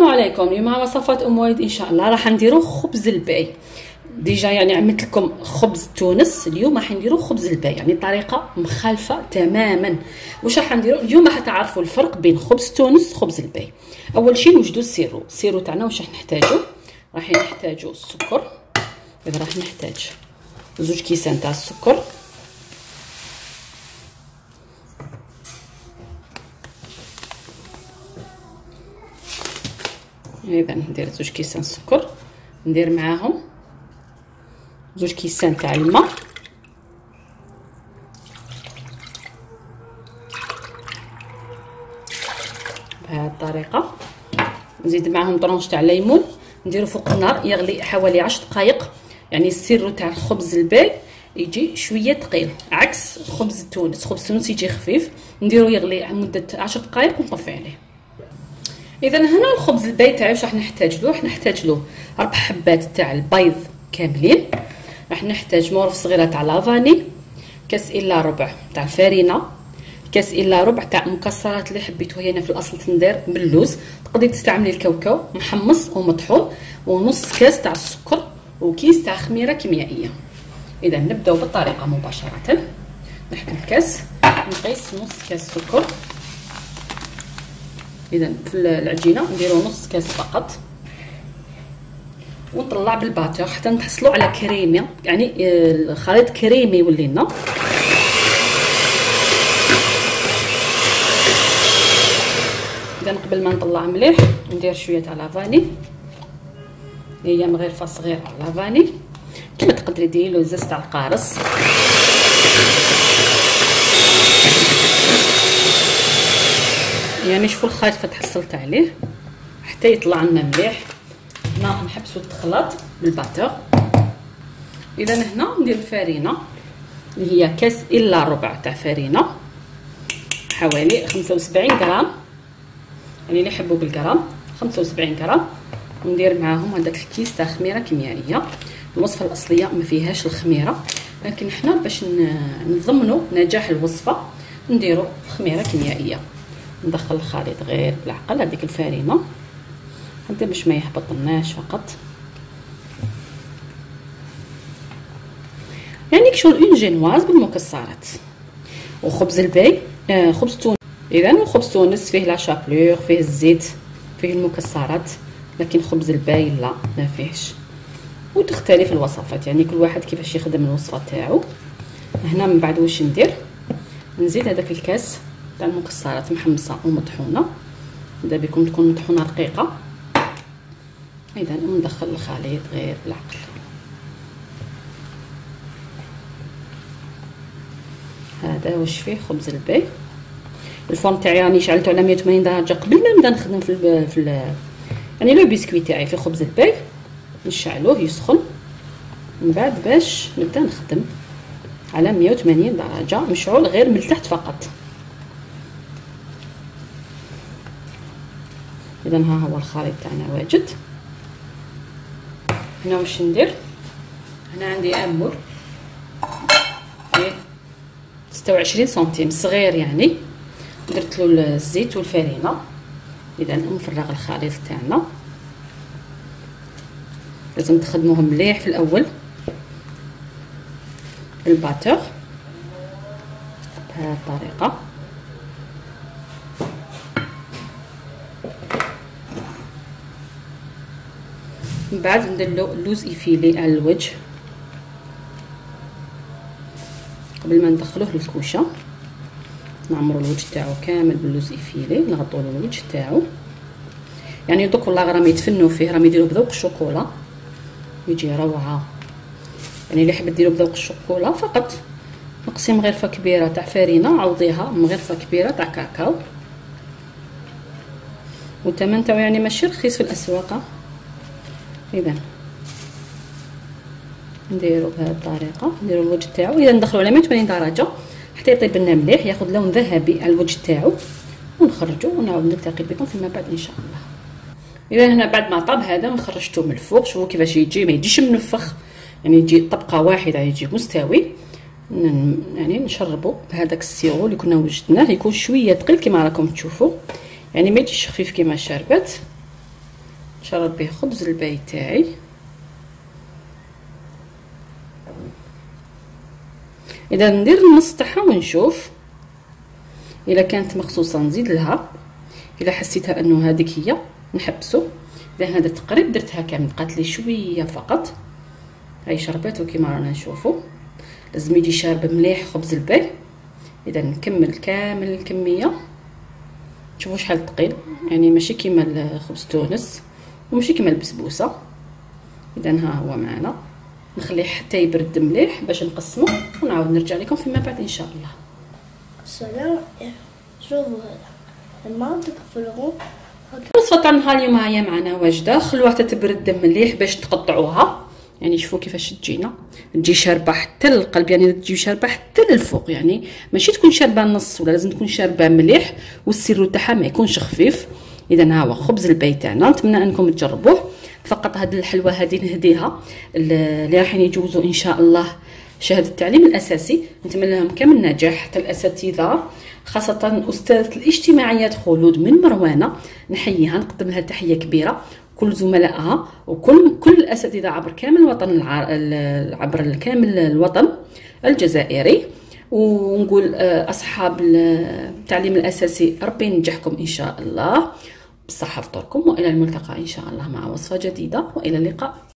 السلام عليكم. اليوم مع وصفات ام وايد ان شاء الله راح نديرو خبز الباي. ديجا يعني عملت لكم خبز تونس، اليوم راح نديرو خبز الباي، يعني طريقه مخالفه تماما. واش راح نديرو اليوم؟ راح تعرفوا الفرق بين خبز تونس وخبز الباي. اول شيء نوجدوا السيرو تاعنا. واش راح نحتاجو؟ راح نحتاجو السكر. اذا راح نحتاج 2 كيسان تاع السكر، اذا ندير 2 كيسان السكر، ندير معاهم 2 كيسان تاع الماء، بهذه الطريقه. نزيد معاهم طرونش تاع ليمون، نديرو فوق النار يغلي حوالي 10 دقائق. يعني السر تاع الخبز الباي يجي شويه ثقيل عكس خبز تونس. خبز تونس يجي خفيف، نديرو يغلي مده 10 دقائق ونطفي عليه. اذا هنا الخبز الباي تاعي واش راح نحتاج له؟ راح نحتاج له 4 حبات تاع البيض كاملين، راح نحتاج مورف صغيره تاع لافاني، كاس الا ربع تاع الفارينه، كاس الا ربع تاع مكسرات اللي حبيتو. هنا في الاصل تندير باللوز، تقدري تستعملي الكاوكاو محمص ومطحون، ونص كاس تاع السكر، وكيس تاع خميره كيميائيه. اذا نبداو بالطريقه مباشره. نحكم الكاس، نقيس نص كاس سكر. اذا في العجينه نديرو نص كاس فقط، ونطلع بالباتر حتى نحصلوا على كريمه، يعني الخليط كريمي يولي لنا. اذا قبل ما نطلع مليح ندير شويه تاع لافاني، هي مغرفه صغيره لافاني، كما تقدري ديري له زاز تاع القارص. يعني شوفوا الخليط فتحصلت عليه حتى يطلع لنا مليح. هنا نحبسو الخلاط بالباتر. اذا هنا ندير الفارينه اللي هي كاس الا ربع تاع فارينه، حوالي 75 غرام، يعني اللي يحبوا بالغرام 75 غرام. وندير معاهم هذاك الكيس تاع خميره كيميائيه. الوصفه الاصليه ما فيهاش الخميره، لكن حنا باش نضمنوا نجاح الوصفه نديروا خميره كيميائيه. ندخل الخليط غير بالعقل، هذيك الفارينه هكذا باش ما يحبطناش فقط، يعني كشغل اون جينواز بالمكسرات. وخبز الباي خبز تونس. اذا خبز تونس فيه لا شابلور، فيه الزيت، فيه المكسرات، لكن خبز الباي لا، ما فيهش. وتختلف الوصفات، يعني كل واحد كيفاش يخدم الوصفه تاعو. هنا من بعد واش ندير؟ نزيد هذاك الكاس تاع المكسرات محمصه ومطحونه، اذا بكم تكون مطحونه رقيقه. اذا ندخل الخليط غير بالعقل. هذا واش فيه خبز الباي. الفرن تاعي راني شعلته على 180 درجه قبل ما نبدا نخدم في يعني لو بسكوي تاعي في خبز الباي. نشعلوه يسخن من بعد باش نبدا نخدم على 180 درجه، مشعول غير من التحت فقط. اذا ها هو الخليط تاعنا واجد. هنا واش ندير؟ هنا عندي امول فيه 26 سنتيم صغير، يعني درت له الزيت والفارينه. اذا نفرغ الخليط تاعنا، لازم تخدموهم مليح في الاول بالباتر بهذه الطريقه. من بعد ندير له اللوز يفيلي على الوجه قبل ما ندخلوه للكوشه. نعمروا الوجه تاعو كامل باللوز يفيلي، نغطوا له الوجه تاعو. يعني دوك والله راهم يتفنوا فيه، راهم يديروا بذوق الشوكولا، يجي روعه. يعني اللي حاب ديروا بذوق الشوكولا فقط نقسم مغرفه كبيره تاع فارينه، عوضيها مغرفه كبيره تاع كاكاو. والثمن تاعو يعني ماشي رخيص في الاسواق. اذا نديروا بهذه الطريقه، نديروا الوجه تاعو. اذا ندخلوا على 180 درجه حتى يطيب لنا مليح، ياخذ لون ذهبي على الوجه تاعو، ونخرجوا ونعاود نلتقي بكم فيما بعد ان شاء الله. اذا هنا بعد ما طاب هذا وخرجته من الفوق، شوفوا كيفاش يجي، ما يجيش منفخ، يعني يجي طبقه واحده، يجي مستوي. يعني نشربوا بهذاك السيرو اللي كنا وجدناه، يكون شويه ثقيل كما راكم تشوفوا، يعني ما يجيش خفيف كما الشربات. نشرب به خبز الباي تاعي. اذا ندير النص تاعها ونشوف الا كانت مخصوصه نزيد لها، الا حسيتها انه هذيك هي نحبسو. اذا هذا تقريب درتها كامل، بقات لي شويه فقط. هاي شربات وكيما رانا نشوفوا لازم يجي شارب مليح خبز الباي. اذا نكمل كامل الكميه. شوفوا شحال ثقيل، يعني ماشي كيما خبز تونس وماشي كيما البسبوسه. اذا ها هو معنا، نخليه حتى يبرد مليح باش نقسمه ونعاود نرجع لكم فيما بعد ان شاء الله. السلام. شوفوا هذا الماء تقفلوه. وصفه نهار اليوم هي معنا واجده، خلوها حتى تبرد مليح باش تقطعوها. يعني شوفوا كيفاش تجينا، تجي شاربه حتى للقلب، يعني تجي شاربه حتى للفوق، يعني ماشي تكون شاربه النص ولا لازم تكون شاربه مليح، والسيرو تاعها ما يكونش خفيف. اذا ها هو خبز الباي تاعنا، نتمنى انكم تجربوه. فقط هذه الحلوه هذه نهديها اللي رايحين يجوزوا ان شاء الله شهاده التعليم الاساسي. نتمنى لهم كامل النجاح، حتى الاساتذه خاصه استاذه الاجتماعيات خلود من مروانه، نحييها نقدم لها تحيه كبيره، كل زملائها وكل الاساتذه عبر كامل الوطن، عبر كامل الوطن الجزائري. ونقول اصحاب التعليم الاساسي ربي ينجحكم ان شاء الله بالصحه وفطوركم، والى الملتقى ان شاء الله مع وصفه جديده، والى اللقاء.